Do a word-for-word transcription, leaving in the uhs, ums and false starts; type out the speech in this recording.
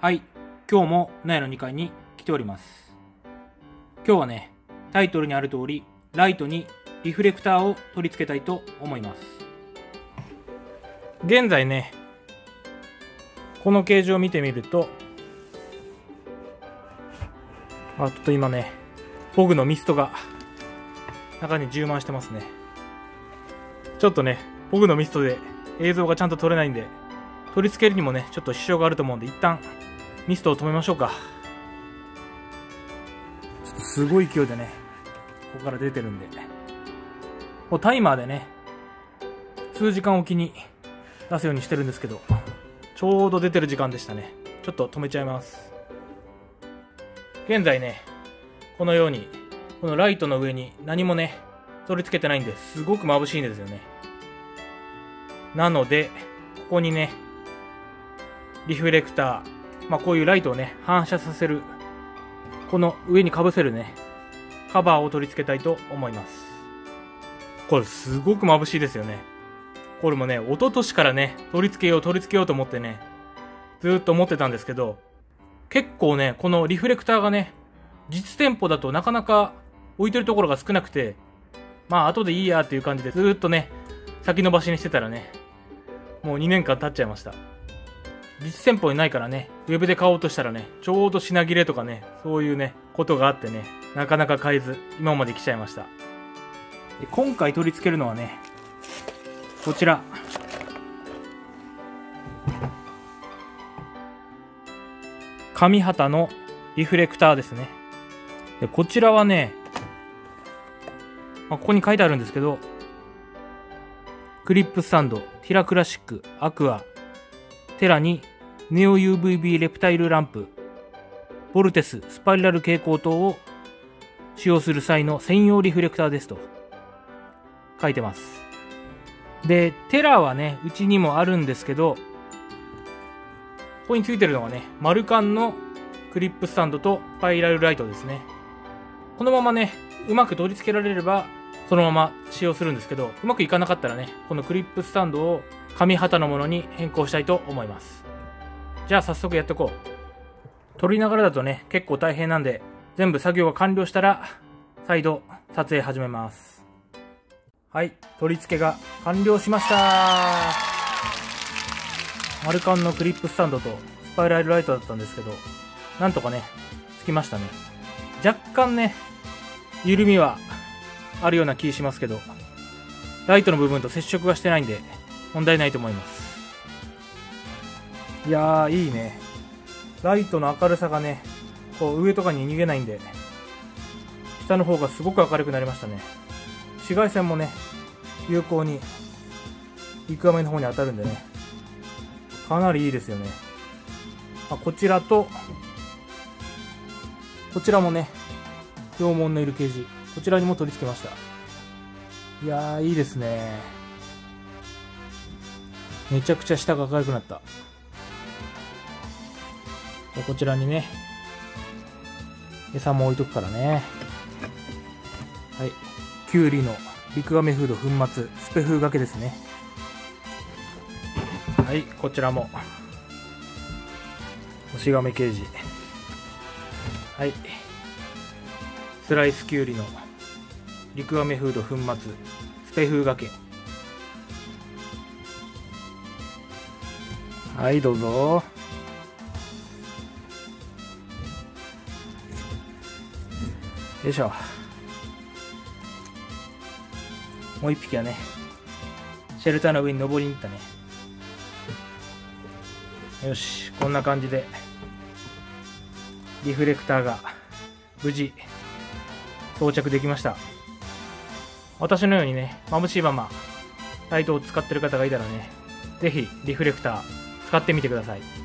はい、今日も納屋のにかいに来ております。今日はね、タイトルにある通り、ライトにリフレクターを取り付けたいと思います。現在ね、この形状を見てみると、あ、ちょっと今ね、フォグのミストが中に充満してますね。ちょっとね、フォグのミストで映像がちゃんと撮れないんで、取り付けるにもね、ちょっと支障があると思うんで、一旦ミストを止めましょうか。ちょっとすごい勢いでね、ここから出てるんで、こうタイマーでね、数時間おきに出すようにしてるんですけど、ちょうど出てる時間でしたね。ちょっと止めちゃいます。現在ね、このように、このライトの上に何もね、取り付けてないんで、すごく眩しいんですよね。なので、ここにね、リフレクター、まあこういうライトをね、反射させる、この上にかぶせるね、カバーを取り付けたいと思います。これすごく眩しいですよね。これもね、一昨年からね、取り付けよう取り付けようと思ってね、ずーっと思ってたんですけど、結構ね、このリフレクターがね、実店舗だとなかなか置いてるところが少なくて、まあ後でいいやっていう感じでずーっとね、先延ばしにしてたらね、もうにねんかん経っちゃいました。実店舗にないからね、ウェブで買おうとしたらね、ちょうど品切れとかね、そういうね、ことがあってね、なかなか買えず、今まで来ちゃいました。で今回取り付けるのはね、こちら。上畑のリフレクターですね。でこちらはね、まあ、ここに書いてあるんですけど、クリップスタンド、ティラクラシック、アクア、テラにネオ ユーブイビー レプタイルランプ、ボルテス、スパイラル蛍光灯を使用する際の専用リフレクターですと書いてます。で、テラはね、うちにもあるんですけど、ここについてるのがね、マルカンのクリップスタンドとスパイラルライトですね。このままね、うまく取り付けられれば、そのまま使用するんですけど、うまくいかなかったらね、このクリップスタンドを上畑のものに変更したいと思います。じゃあ早速やっていこう。撮りながらだとね、結構大変なんで、全部作業が完了したら、再度撮影始めます。はい、取り付けが完了しました。マルカンのクリップスタンドとスパイラルライトだったんですけど、なんとかね、つきましたね。若干ね、緩みはあるような気しますけど、ライトの部分と接触がしてないんで、問題ないと思います。いやー、いいね。ライトの明るさがね、こう上とかに逃げないんで、下の方がすごく明るくなりましたね。紫外線もね、有効に陸雨の方に当たるんでね、かなりいいですよね。あ、こちらと、こちらもね、標文の エルケージー、こちらにも取り付けました。いやー、いいですね。めちゃくちゃ下が明るくなった。でこちらにね、餌も置いとくからね。はい。キュウリの陸亀フード粉末、スペ風がけですね。はい、こちらも。干し亀ケージ。はい。スライスキュウリの陸亀フード粉末、スペ風がけ。はい、どうぞ。よいしょ。もう一匹はね、シェルターの上に登りに行ったね。よし、こんな感じで、リフレクターが無事装着できました。私のようにね、眩しいままライトを使ってる方がいたらね、ぜひリフレクター使ってみてください。